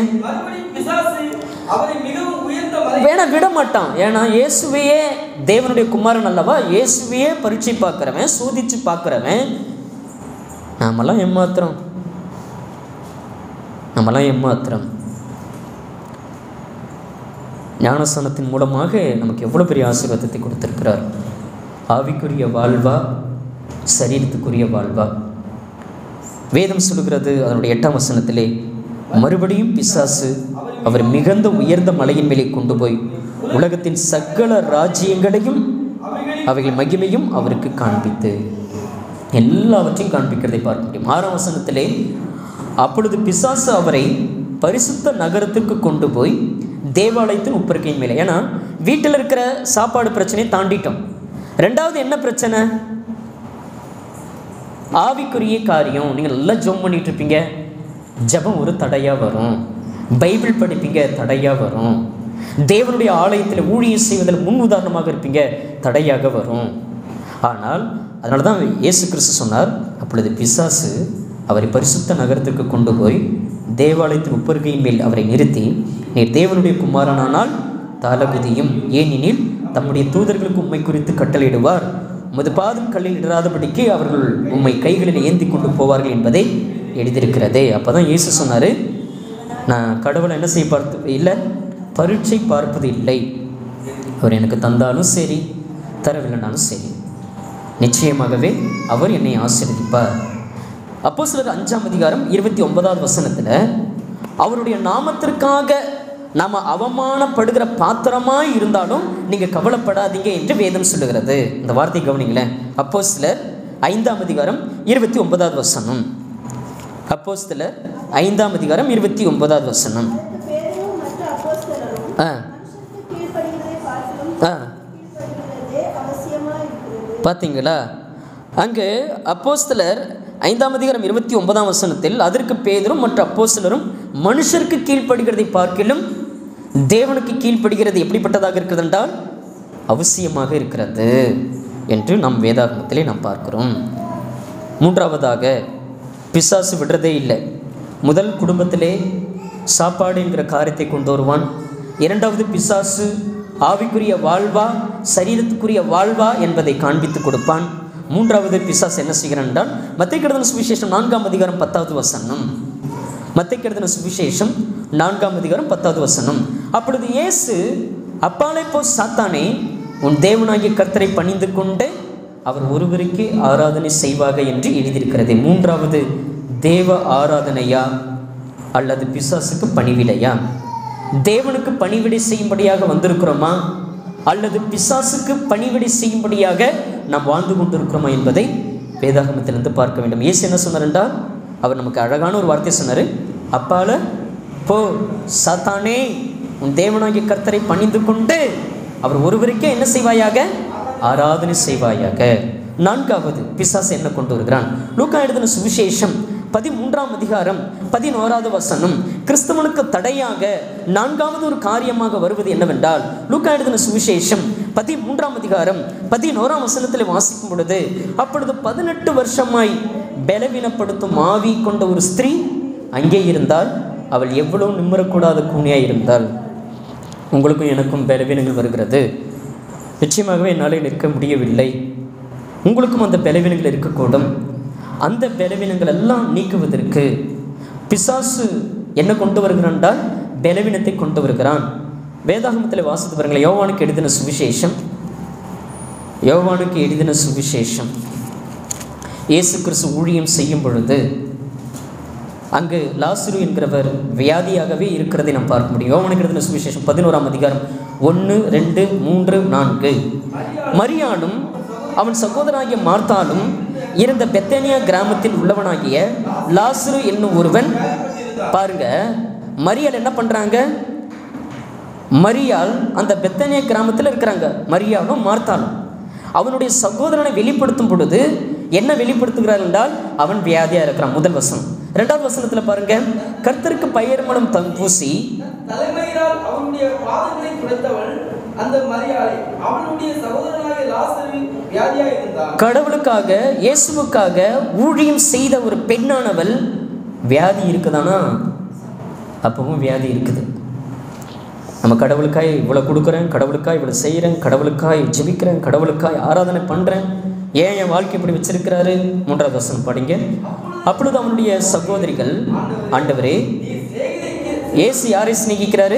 வேணா விட மாட்டான். ஏன்னா இயேசுவையே தேவனுடைய குமாரன் அல்லவா, இயேசுவையே பரீட்சை பார்க்கிறவன், சோதிச்சு பார்க்கிறவன். நாமெல்லாம் ஏமாத்திரம். ஞானஸ்நானத்தின் மூலமாக நமக்கு எவ்வளவு பெரிய ஆசீர்வாதத்தை கொடுத்திருக்கிறார். ஆவிக்குரிய வாழ்வா, சரீரத்துக்குரிய வாழ்வா? வேதம் சொல்லுகிறது அதனுடைய 8ஆம் வசனத்திலே, மறுபடியும் பிசாசு அவர் மிகுந்த உயர்ந்த மலையின் மேலே கொண்டு போய் உலகத்தின் சகல ராஜ்யங்களையும் அவைகள் மகிமையும் அவருக்கு காண்பித்து, எல்லாவற்றையும் காண்பிக்கிறதை பார்க்க முடியும். 6ஆம் வசனத்திலே, அப்பொழுது பிசாசு அவரை பரிசுத்த நகரத்திற்கு கொண்டு போய் தேவாலயத்தின் உப்பருக்கையின் மேலே. ஏன்னா வீட்டில் இருக்கிற சாப்பாடு பிரச்சனையை தாண்டிட்டோம். ரெண்டாவது என்ன பிரச்சனை? ஆவிக்குரிய காரியம். நீங்கள் நல்லா ஜெபம் பண்ணிட்டு இருப்பீங்க, ஜெபம் ஒரு தடையாக வரும். பைபிள் படிப்பீங்க, தடையாக வரும். தேவனுடைய ஆலயத்தில் ஊழியம் செய்வதில் முன் உதாரணமாக இருப்பீங்க, தடையாக வரும். ஆனால் அதனால தான் இயேசு கிறிஸ்து சொன்னார், அப்பொழுது பிசாசு அவரை பரிசுத்த நகரத்திற்கு கொண்டு போய் தேவாலயத்தின் உப்பருகையின் மேல் அவரை நிறுத்தி, நீர் தேவனுடைய குமாரனானால் தளபதியும், ஏனெனில் தம்முடைய தூதர்களுக்கு உம்மை குறித்து கட்டளையிடுவார், உமது பாதம் கல்லில் இடராதபடிக்கு அவர்கள் உம்மை கைகளில் ஏந்தி கொண்டு போவார்கள் என்பதை எழுதியிருக்கிறதே. அப்போ தான் இயேசு சொன்னார், நான் கடவுளை என்ன செய்ய பார்த்து இல்லை, பரீட்சை பார்ப்பது இல்லை. அவர் எனக்கு தந்தாலும் சரி, தரவில்லைனாலும் சரி, நிச்சயமாகவே அவர் என்னை ஆசீர்வதிப்பார். அப்போஸ்தலர் 5ஆம் அதிகாரம் 29வது வசனத்தில், அவருடைய நாமத்திற்காக நாம் அவமானப்படுகிற பாத்திரமாய் இருந்தாலும் நீங்கள் கவலைப்படாதீங்க என்று வேதம் சொல்லுகிறது. இந்த வார்த்தை கவனிங்களேன். அப்போஸ்தலர் 5ஆம் அதிகாரம் 29வது வசனம். அப்போஸ்தலர் 5ஆம் அதிகாரம் 29வது வசனம். பார்த்தீங்களா? அங்கு அப்போஸ்தலர் 5ஆம் அதிகாரம் 29ஆம் வசனத்தில், அதற்கு பேதுரும் மற்ற அப்போஸ்தலரும் மனுஷருக்கு கீழ்ப்படுகிறதை பார்க்கிலும் தேவனுக்கு கீழ்ப்படுகிறது எப்படிப்பட்டதாக இருக்கிறது என்றால் அவசியமாக இருக்கிறது என்று நாம் வேதாகமத்திலே நாம் பார்க்கிறோம். மூன்றாவதாக, பிசாசு விடுறதே இல்லை. முதல் குடும்பத்திலே சாப்பாடு என்கிற காரியத்தை கொண்டு வருவான். இரண்டாவது, பிசாசு ஆவிக்குரிய வாழ்வா சரீரத்துக்குரிய வாழ்வா என்பதை காண்பித்து கொடுப்பான். மூன்றாவது, பிசாசு என்ன செய்கிறான் என்றால், மத்தேயு எழுதின சுவிசேஷம் 4ஆம் அதிகாரம் 10வது வசனம். மத்தேயு எழுதின சுவிசேஷம் 4ஆம் அதிகாரம் 10வது வசனம். அப்பொழுது இயேசு, அப்பாலே போ சாத்தானே, உன் தேவனாகிய கர்த்தரை பணிந்து கொண்டு அவர் ஒருவருக்கே ஆராதனை செய்வாக என்று எழுதியிருக்கிறது. மூன்றாவது, தேவ ஆராதனையா அல்லது பிசாசுக்கு பணிவிடையா? தேவனுக்கு பணிவிடை செய்யும்படியாக வந்திருக்கிறோமா அல்லது பிசாசுக்கு பணிவிடை செய்யும்படியாக நாம் வாழ்ந்து கொண்டிருக்கிறோமா என்பதை வேதாகமத்திலிருந்து பார்க்க வேண்டும். இயேசு என்ன சொன்னார் என்றால், அவர் நமக்கு அழகான ஒரு வார்த்தை சொன்னார், அப்பால போ சாத்தானே, உன் தேவனாகிய கர்த்தரை பணிந்து கொண்டு அவர் ஒருவருக்கே என்ன செய்வாயாக? ஆராதனை செய்வாயாக. நான்காவது, பிசாசு என்ன கொண்டு வருகிறான்? லூக்கா எழுதின சுவிசேஷம் 13ஆம் அதிகாரம் 11வது வசனம் கிறிஸ்தவனுக்கு தடையாக 4வது ஒரு காரியமாக வருவது என்னவென்றால், லூக்கா எழுதின சுவிசேஷம் 13ஆம் அதிகாரம் 11ஆம் வசனத்தில் வாசிக்கும் பொழுது, அப்பொழுது 18 வருஷமாய் பலவீனப்படுத்தும் ஆவி கொண்ட ஒரு ஸ்திரீ அங்கே இருந்தால், அவள் எவ்வளவு நிம்மறக்கூடாத கூனியாய் இருந்தால். உங்களுக்கும் எனக்கும் பலவீனங்கள் வருகிறது. நிச்சயமாகவே என்னால் நிற்க முடியவில்லை. உங்களுக்கும் அந்த பலவீனங்கள் இருக்கக்கூடும். அந்த பலவீனங்கள் எல்லாம் நீக்குவதற்கு பிசாசு என்ன கொண்டு வருகிறான் என்றால் பலவீனத்தை கொண்டு வருகிறான். வேதாகமத்தில் வாசித்து பாருங்கள். யோவானுக்கு எழுதின சுவிசேஷம் இயேசு கிறிஸ்து ஊழியம் செய்யும் பொழுது அங்கு லாசரு என்கிறவர் வியாதியாகவே இருக்கிறதை நாம் பார்க்க முடியும். யோவானுக்கு எழுதின சுவிசேஷம் 11ஆம் அதிகாரம் 1, 2, 3, 4. மரியாளும் அவன் சகோதரனாகிய மார்த்தாலும் இருந்த பெத்தானியா கிராமத்தில் உள்ளவனாகிய லாசரு என்னும் ஒருவன். பாருங்க, மரியாள் என்ன பண்றாங்க? மரியாள் அந்த பெத்தானியா கிராமத்தில் இருக்கிறாங்க. மரியாளும் மார்த்தாலும் அவனுடைய சகோதரனை வெளிப்படுத்தும் பொழுது என்ன வெளிப்படுத்துகிறார் என்றால், அவன் வியாதியா இருக்கிறான். முதல் வசனம். 2வது வசனத்தில் பாருங்க, கர்த்தருக்கு பயிர்மணம் பூசி தலைமையினால் அவனுடைய பாதங்களை துடைத்தவள் அந்த மரியாளை அவனுடைய சகோதரனாகிய லாசரு வியாதியா இருந்தார். கடவுளுக்காக இயேசுவுக்காக ஊழியம் செய்த ஒரு பெண்ணானவள் வியாதி இருக்குதானா? அப்பவும் வியாதி இருக்குது. நம்ம கடவுளுக்காய் இவ்வளோ கொடுக்குறேன், கடவுளுக்காய் இவ்வளோ செய்கிறேன், கடவுளுக்காய் ஜெபிக்கிறேன், கடவுளுக்காய் ஆராதனை பண்ணுறேன், ஏன் என் வாழ்க்கை இப்படி வச்சிருக்கிறாரு? 3வது வசனம் படிங்க. அப்பொழுது அவனுடைய சகோதரிகள், ஆண்டவரே, இயேசு யாரை சிநேகிக்கிறாரு?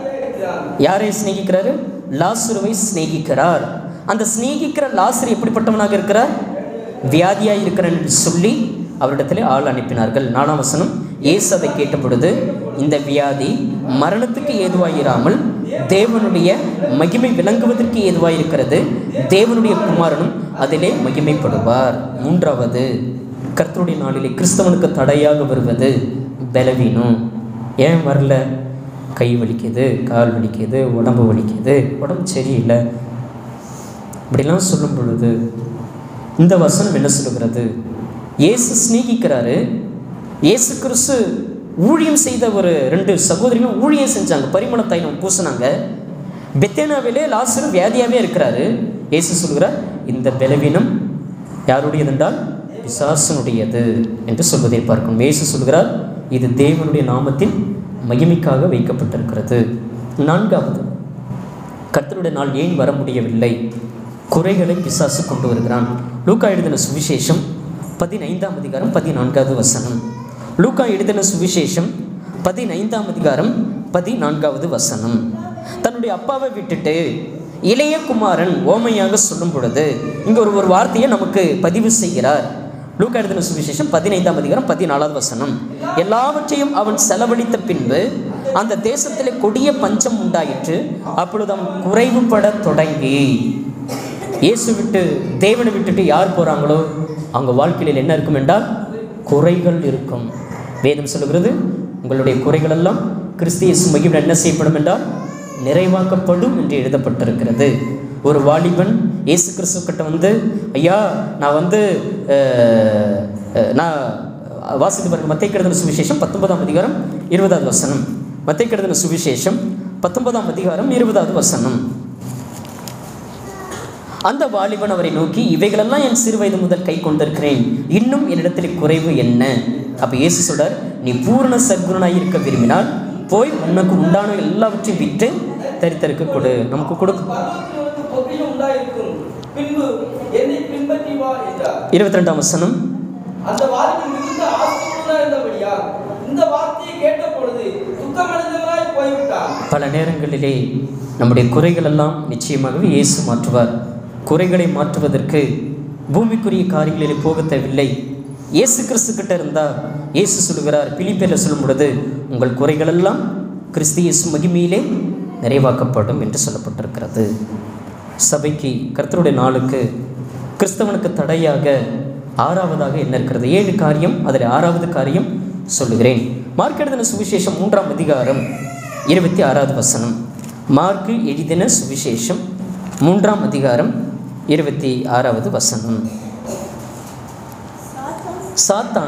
லாசருவை சிநேகிக்கிறார். அந்த சிநேகிக்கிற லாசரு எப்படிப்பட்டவனாக இருக்கிறார்? வியாதியாய் இருக்கிறான் என்று சொல்லி அவரிடத்திலே ஆள் அனுப்பினார்கள். 4ஆம் வசனம். இயேசு அதை கேட்ட பொழுது, இந்த வியாதி மரணத்துக்கு ஏதுவாயிராமல் தேவனுடைய மகிமை விளங்குவதற்கு ஏதுவாயிருக்கிறது, தேவனுடைய குமாரனும் அதிலே மகிமைப்படுவார். 3வது, கர்த்தருடைய நாளிலே கிறிஸ்தவனுக்கு தடையாக வருவது பலவீனம். ஏன் வரல? கை வலிக்குது, கால் வலிக்குது, உடம்பு வலிக்குது, உடம்பு சரியில்லை, இப்படிலாம் சொல்லும் பொழுது இந்த வசனம் என்ன சொல்லுகிறது? இயேசு சிநேகிக்கிறாரு. இயேசு கிறிஸ்து ஊழியம் செய்த ஒரு 2 சகோதரிகளும் ஊழியம் செஞ்சாங்க, பரிமள தைலம் பூசினாங்க. பெத்தானியாவிலே லாசரு வியாதியாகவே இருக்கிறாரு. இயேசு சொல்கிறார், இந்த பலவீனம் யாருடையது என்றால் பிசாசனுடையது என்று சொல்வதை பார்க்கணும். இயேசு சொல்கிறார், இது தேவனுடைய நாமத்தின் மகிமைக்காக வைக்கப்பட்டிருக்கிறது. 4வது, கர்த்தருடைய நாள் ஏன் வர முடியவில்லை? குறைகளை பிசாசு கொண்டு வருகிறான். லூக்கா எழுதின சுவிசேஷம் 15ஆம் அதிகாரம் 14வது வசனம். லூக்கா எழுதின சுவிசேஷம் 15ஆம் அதிகாரம் 14வது வசனம். தன்னுடைய அப்பாவை விட்டுட்டு இளைய குமாரன் ஓமையாக சொல்லும் பொழுது இங்கே ஒரு வார்த்தையை நமக்கு பதிவு செய்கிறார். லூக்கா எழுதின சுவிசேஷம் 15ஆம் அதிகாரம் 14வது வசனம். எல்லாவற்றையும் அவன் செலவழித்த பின்பு அந்த தேசத்திலே கொடிய பஞ்சம் உண்டாயிற்று. அப்பொழுது அவன் குறைவுபட தொடங்கி. இயேசு விட்டு தேவனை விட்டுட்டு யார் போகிறாங்களோ அவங்க வாழ்க்கையில் என்ன இருக்கும் என்றால் குறைகள் இருக்கும். வேதம் சொல்லுகிறது, உங்களுடைய குறைகள் எல்லாம் கிறிஸ்து இயேசு மகிமையில் என்ன செய்யப்படும் என்றால் நிறைவாக்கப்படும் என்று எழுதப்பட்டிருக்கிறது. ஒரு வாலிபன் இயேசு கிறிஸ்து கிட்ட வந்து, ஐயா நான் வாசித்து பாருங்க. மத்தேயு எழுதின சுவிசேஷம் 19ஆம் அதிகாரம் 20வது வசனம். மத்தேயு எழுதின சுவிசேஷம் 19ஆம் அதிகாரம் 20வது வசனம். அந்த வாலிபன் அவரை நோக்கி, இவைகளெல்லாம் என் சிறு வயது முதல் கை கொண்டிருக்கிறேன், இன்னும் என்னிடத்தில் குறைவு என்ன? அப்போ இயேசு சொல்றார், நீ பூரண சத்குணனாய் இருக்க விரும்பினால் போய் உனக்கு உண்டான எல்லாவற்றையும் விட்டு தரித்திருக்க கொடு. நமக்கு கொடுக்கும் 22ஆம் வசனம். பல நேரங்களிலே நம்முடைய குறைகள் எல்லாம் நிச்சயமாகவே இயேசு மாற்றுவார். குறைகளை மாற்றுவதற்கு பூமிக்குரிய காரியங்களிலே போக தேவையில்லை. இயேசு கிறிஸ்து கிட்ட இருந்தால் இயேசு சொல்லுகிறார், பிலிப்பியரில் சொல்லும் பொழுது, உங்கள் குறைகள் எல்லாம் கிறிஸ்து இயேசு மகிமையிலே நிறைவாக்கப்படும் என்று சொல்லப்பட்டிருக்கிறது. சபைக்கு, கர்த்தருடைய நாளுக்கு, கிறிஸ்தவனுக்கு தடையாக 6வதாக என்ன இருக்கிறது? 7 காரியம். அதில் 6வது காரியம் சொல்லுகிறேன். மார்க் எழுதின சுவிசேஷம் 3ஆம் அதிகாரம் 26வது வசனம். மார்க்கு எழுதின சுவிசேஷம் 3ஆம் அதிகாரம் 26வது வசனம். சாத்தான்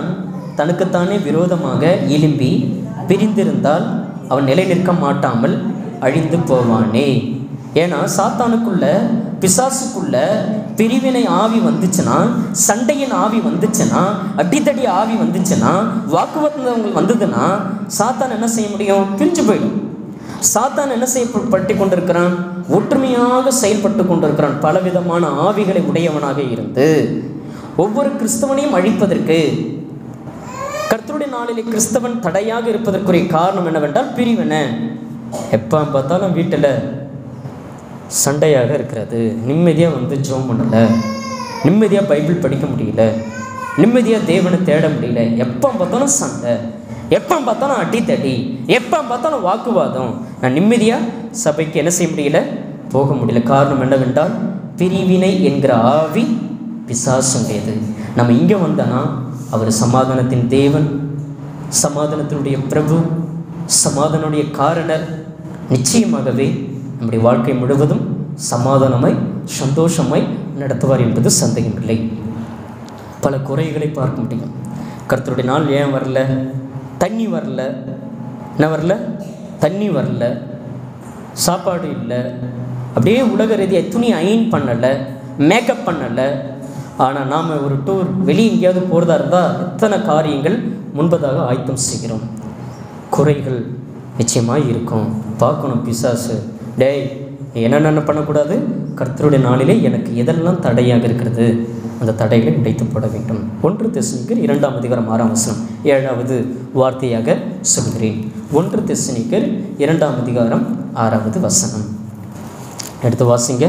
தனக்குத்தானே விரோதமாக எழும்பி பிரிந்திருந்தால் அவன் நிலை நிற்க மாட்டாமல் அழிந்து போவானே. ஏன்னா சாத்தானுக்குள்ள, பிசாசுக்குள்ள பிரிவினை ஆவி வந்துச்சுன்னா, சண்டையின் ஆவி வந்துச்சுன்னா, அடித்தடி ஆவி வந்துச்சுன்னா, வாக்குவாதங்கள் வந்ததுன்னா சாத்தான் என்ன செய்ய முடியும்? பிரிஞ்சு போயிடும். சாத்தான் என்ன செய்யப்பட்டு கொண்டிருக்கிறான்? ஒற்றுமையாக செயல்பட்டு கொண்டிருக்கிறான். பலவிதமான ஆவிகளை உடையவனாக இருந்து ஒவ்வொரு கிறிஸ்தவனையும் அழிப்பதற்கு, கர்த்தருடைய நாளிலே கிறிஸ்தவன் தடையாக இருப்பதற்குரிய காரணம் என்னவென்றால் பிரிவினை. எப்போ பார்த்தாலும் வீட்டில் சண்டையாக இருக்கிறது, நிம்மதியாக வந்து ஜெபம் பண்ணலை, நிம்மதியாக பைபிள் படிக்க முடியல, நிம்மதியாக தேவனை தேட முடியல, எப்போ பார்த்தாலும் சண்டை, எப்போ பார்த்தாலும் அடித்தடி, எப்போ பார்த்தாலும் வாக்குவாதம், நான் நிம்மதியாக சபைக்கு என்ன செய்ய முடியல, போக முடியல. காரணம் என்னவென்றால் பிரிவினை என்கிற ஆவி பிசாசுடையது. நம்ம இங்கே வந்தோன்னா அவர் சமாதானத்தின் தேவன், சமாதானத்தினுடைய பிரபு, சமாதானுடைய காரணர். நிச்சயமாகவே நம்முடைய வாழ்க்கை முழுவதும் சமாதானமாய் சந்தோஷமாய் நடத்துவார் என்பது சந்தேகமில்லை. பல குறைகளை பார்க்க முடியும். கர்த்தருடைய நாள் ஏன் வரல? தண்ணி வரல. என்ன வரல? தண்ணி வரல, சாப்பாடு இல்லை, அப்படியே உலக ரீதியாக துணி அயன் பண்ணலை, மேக்கப் பண்ணலை. ஆனால் நாம் ஒரு டூர் வெளியே எங்கேயாவது போகிறதா இருந்தால் எத்தனை காரியங்கள் முன்பதாக ஆயத்தம் செய்கிறோம். குறைகள் நிச்சயமாக இருக்கும். பார்க்கணும் பிசாசு, டேய் என்னென்ன பண்ணக்கூடாது, கர்த்தருடைய நாளிலே எனக்கு எதெல்லாம் தடையாக இருக்கிறது, அந்த தடைகளை உடைத்து போட வேண்டும். 1 தெசலோனிக்கர் 2ஆம் அதிகாரம் 6ஆம் வசனம் 7வது வார்த்தையாக சொல்கிறேன். 1 தெசலோனிக்கர் 2ஆம் அதிகாரம் 6வது வசனம் எடுத்து வாசிங்க.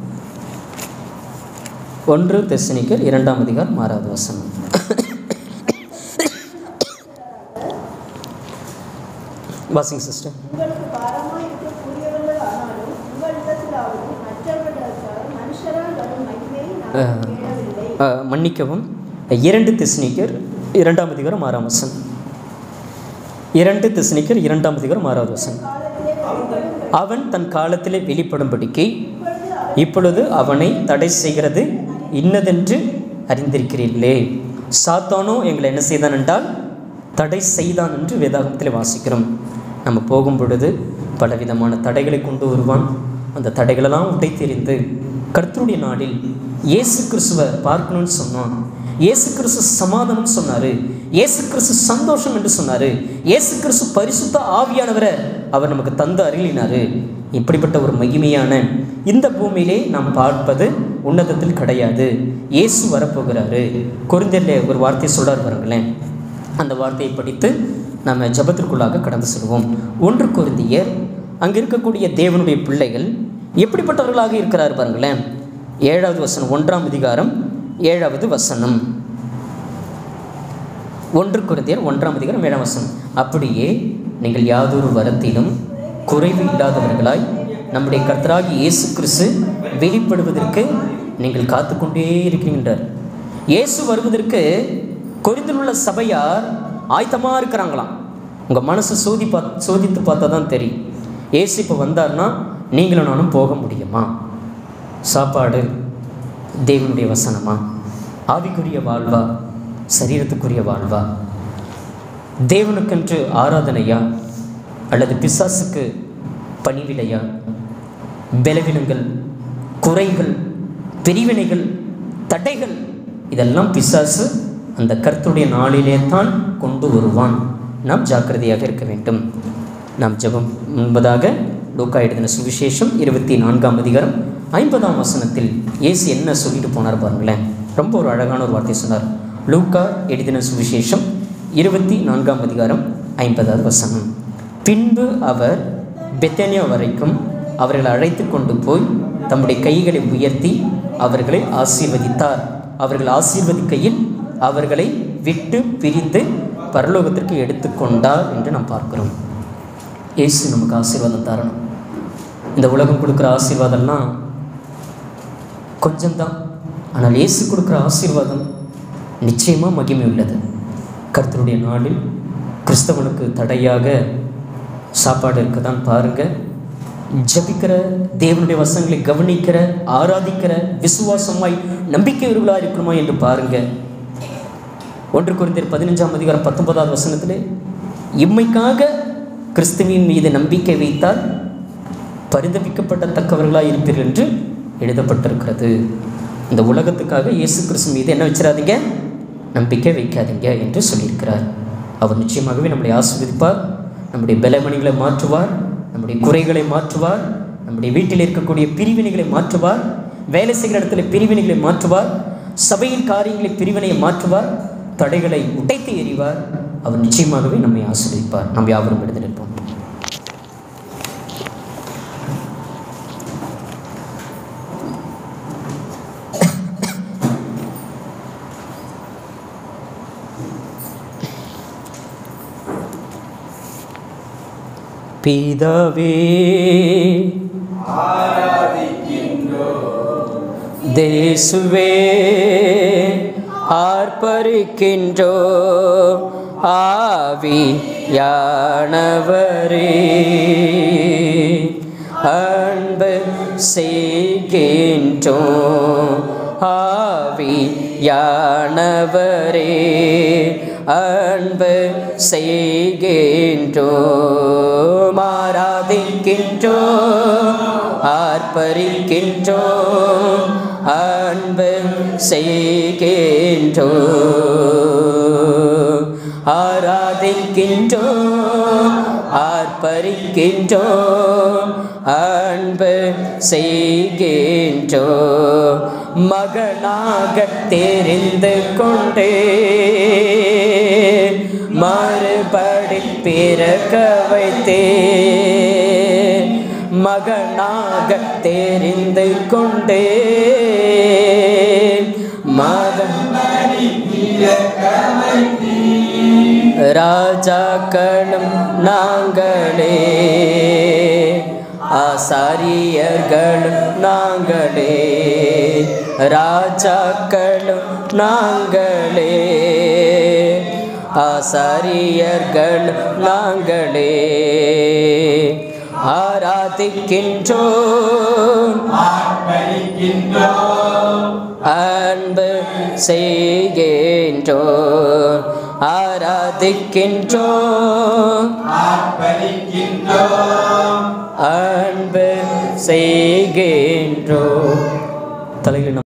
1 தெசலோனிக்கர் 2ஆம் அதிகாரம் 6வது வசனம். வாசிங்க சிஸ்டர். மன்னிக்கவும், 2 தெசலோனிக்கர் 2ஆம் அதிகாரம் 6ஆம் வசனம். 2 தெசலோனிக்கர் 2ஆம் அதிகாரம் 6வது வசனம். அவன் தன் காலத்திலே வெளிப்படும்படிக்கு இப்பொழுது அவனை தடை செய்கிறது இன்னதென்று அறிந்திருக்கிறீர்களே. சாத்தானோ எங்களை என்ன செய்தான் என்றால் தடை செய்தான் என்று வேதாகமத்தில் வாசிக்கிறோம். நம்ம போகும் பொழுது பலவிதமான தடைகளை கொண்டு வருவான். அந்த தடைகளெல்லாம் உடைத்தெறிந்து கர்த்தருடைய நாளில் இயேசு கிறிஸ்துவை பார்க்கணும்னு சொன்னான். இயேசு கிறிஸ்து சமாதானம் சொன்னார், இயேசு கிறிஸ்து சந்தோஷம் என்று சொன்னார், இயேசு கிறிஸ்து பரிசுத்த ஆவியானவரை அவர் நமக்கு தந்து அருளினார். இப்படிப்பட்ட ஒரு மகிமையான இந்த பூமியிலே நாம் பார்ப்பது உன்னதத்தில் கிடையாது. இயேசு வரப்போகிறாரு. கொரிந்தியரில் ஒரு வார்த்தையை சொல்கிறார் பாருங்களேன். அந்த வார்த்தையை படித்து நம்ம ஜபத்திற்குள்ளாக கடந்து செல்வோம். 1 கொரிந்தியர், அங்கே இருக்கக்கூடிய தேவனுடைய பிள்ளைகள் எப்படிப்பட்டவர்களாக இருக்கிறார் பாருங்களேன். 7வது வசனம், 1ஆம் அதிகாரம் 7வது வசனம். 1 கொரிந்தியர் 1ஆம் அதிகாரம் 7ஆம் வசனம். அப்படியே நீங்கள் யாதொரு வரத்திலும் குறைவு இல்லாதவர்களாய் நம்முடைய கர்த்தராகிய இயேசு கிறிஸ்து வெளிப்படுவதற்கு நீங்கள் காத்து கொண்டே இருக்கின்றார். இயேசு வருவதற்கு கொரிந்தில் உள்ள சபையார் ஆயத்தமாக இருக்கிறாங்களாம். உங்கள் மனசை சோதித்து பார்த்தா தான் தெரியும். இயேசு இப்போ வந்தார்னா நீங்களும் நானும் போக முடியுமா? சாப்பாடு தேவனுடைய வசனமா? ஆவிக்குரிய வாழ்வா? சரீரத்துக்குரிய வாழ்வா? தேவனுக்கென்று ஆராதனையா அல்லது பிசாசுக்கு பணிவிடையா? பலவீனங்கள், குறைகள், பிரிவினைகள், தடைகள், இதெல்லாம் பிசாசு அந்த கர்த்தருடைய நாளிலே தான் கொண்டு வருவான். நாம் ஜாக்கிரதையாக இருக்க வேண்டும். நாம் ஜெபம் முன்பதாக லூக்கா எழுதின சுவிசேஷம் 24ஆம் அதிகாரம் 50ஆம் வசனத்தில் இயேசு என்ன சொல்லிட்டு போனார் பாருங்களேன். ரொம்ப ஒரு அழகான ஒரு வார்த்தை சொன்னார். லூக்கா எழுதின சுவிசேஷம் 24ஆம் அதிகாரம் 50வது வசனம். பின்பு அவர் பெத்தானியா வரைக்கும் அவர்களை அழைத்து கொண்டு போய் தம்முடைய கைகளை உயர்த்தி அவர்களை ஆசீர்வதித்தார். அவர்கள் ஆசீர்வதிக்கையில் அவர்களை விட்டு பிரிந்து பரலோகத்திற்கு எடுத்துக்கொண்டார் என்று நாம் பார்க்கிறோம். இயேசு நமக்கு ஆசீர்வாதம் தரணும். இந்த உலகம் கொடுக்குற ஆசீர்வாதம்லாம் கொஞ்சம்தான். ஆனால் இயேசு கொடுக்குற ஆசீர்வாதம் நிச்சயமாக மகிமை உள்ளது. கர்த்தருடைய நாளில் கிறிஸ்தவனுக்கு தடையாக சாப்பாடு இருக்குதான் பாருங்கள். ஜபிக்கிற, தேவனுடைய வசனங்களை கவனிக்கிற, ஆராதிக்கிற, விசுவாசமாய் நம்பிக்கையுள்ளவர்களாக இருக்கிறோமா என்று பாருங்கள். 1 கொரிந்தியர் 15:19 இம்மைக்காக கிறிஸ்துவின் மீது நம்பிக்கை வைத்தால் பரிதபிக்கப்படத்தக்கவர்களாக இருப்பீர்கள் என்று எழுதப்பட்டிருக்கிறது. இந்த உலகத்துக்காக இயேசு கிறிஸ்து மீது என்ன வச்சிடாதீங்க, நம்பிக்கை வைக்காதீங்க என்று சொல்லியிருக்கிறார். அவர் நிச்சயமாகவே நம்மளை ஆசீர்வதிப்பார், நம்முடைய பலவீனங்களை மாற்றுவார், நம்முடைய குறைகளை மாற்றுவார், நம்முடைய வீட்டில் இருக்கக்கூடிய பிரிவினைகளை மாற்றுவார், வேலை செய்கிற இடத்துல பிரிவினைகளை மாற்றுவார், சபையின் காரியங்களை பிரிவினையை மாற்றுவார், தடைகளை உடைத்து எறிவார். அவர் நிச்சயமாகவே நம்மை ஆசீர்வதிப்பார். நாம் யாவரும் எழுந்து நிற்போம். பிதாவே தேசுவே ஆர்ப்பரிக்கின்றோ, ஆவியானவரே அன்பு செய்கின்றோ, ஆவியானவரே அன்பு செய்கின்றோம், ஆராதிக்கின்றோம், ஆர்ப்பரிக்கின்றோம், அன்பு செய்கின்றோம், ஆராதிக்கின்றோம், ஆர்ப்பரிக்கின்றோம், அன்பு செய்கின்றோம். மகனாக தெரிந்து கொண்டே மறுபடி பிறக்க வைத்தே, மகனாக தெரிந்து கொண்டே ராஜாக்களும் நாங்களே, ஆசாரியர்களும் நாங்களே, ராஜாக்களும் நாங்களே, ஆசாரியர்களும் நாங்களே, ஆராதிக்கின்றோம், அன்பு செய்கின்றோம், ஆராதிக்கின்றோம், அன்பு செய்கின்றோம். தலையில்